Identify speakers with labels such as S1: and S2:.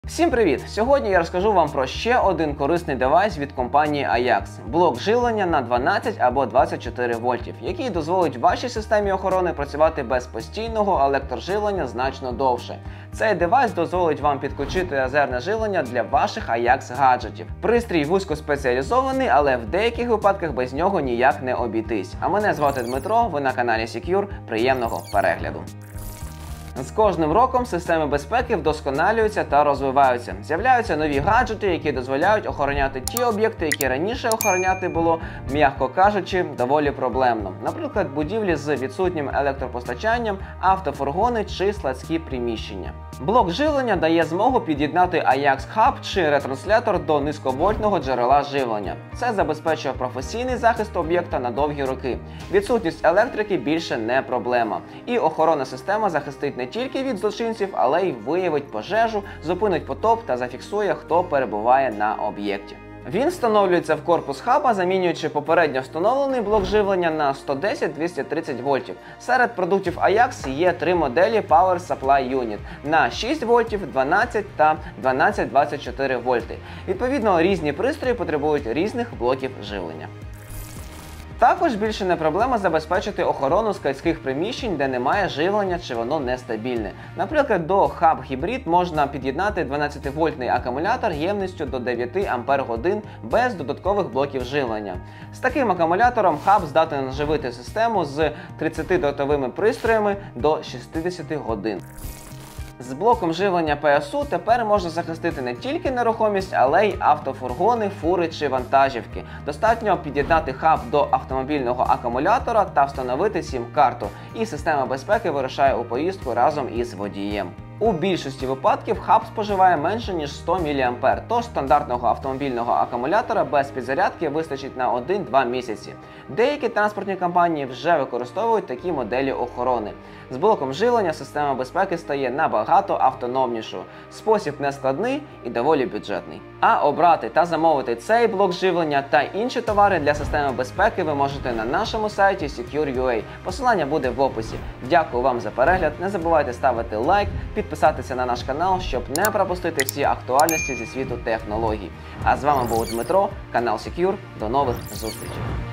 S1: Всім привіт! Сьогодні я розкажу вам про ще один корисний девайс від компанії Ajax – блок живлення на 12 або 24 вольтів, який дозволить вашій системі охорони працювати без постійного електроживлення значно довше. Цей девайс дозволить вам підключити резервне живлення для ваших Ajax гаджетів. Пристрій вузькоспеціалізований, але в деяких випадках без нього ніяк не обійтись. А мене звати Дмитро, ви на каналі Secure. Приємного перегляду! З кожним роком системи безпеки вдосконалюються та розвиваються. З'являються нові гаджети, які дозволяють охороняти ті об'єкти, які раніше охороняти було, м'яко кажучи, доволі проблемно. Наприклад, будівлі з відсутнім електропостачанням, автофургони чи складські приміщення. Блок живлення дає змогу під'єднати Ajax Hub чи ретранслятор до низьковольтного джерела живлення. Це забезпечує професійний захист об'єкта на довгі роки. Відсутність електрики більше не проблема. І охоронна система захистить не тільки від злочинців, але й виявить пожежу, зупинить потоп та зафіксує, хто перебуває на об'єкті. Він встановлюється в корпус хаба, замінюючи попередньо встановлений блок живлення на 110-230 вольтів. Серед продуктів Ajax є три моделі Power Supply Unit на 6 вольтів, 12 та 12-24 вольти. Відповідно, різні пристрої потребують різних блоків живлення. Також більше не проблема забезпечити охорону складських приміщень, де немає живлення чи воно нестабільне. Наприклад, до Hub Hybrid можна під'єднати 12-вольтний акумулятор ємністю до 9 Ах без додаткових блоків живлення. З таким акумулятором Hub здатен наживити систему з 30-дротовими пристроями до 60 годин. З блоком живлення ПСУ тепер можна захистити не тільки нерухомість, але й автофургони, фури чи вантажівки. Достатньо під'єднати хаб до автомобільного акумулятора та встановити сім-карту, і система безпеки вирушає у поїздку разом із водієм. У більшості випадків хаб споживає менше ніж 100 мА, тож стандартного автомобільного акумулятора без підзарядки вистачить на 1-2 місяці. Деякі транспортні компанії вже використовують такі моделі охорони. З блоком живлення система безпеки стає набагато автономнішою. Спосіб нескладний і доволі бюджетний. А обрати та замовити цей блок живлення та інші товари для системи безпеки ви можете на нашому сайті Secure.ua. Посилання буде в описі. Дякую вам за перегляд, не забувайте ставити лайк, підписатися на наш канал, щоб не пропустити всі актуальності зі світу технологій. А з вами був Дмитро, канал Secure. До нових зустрічей!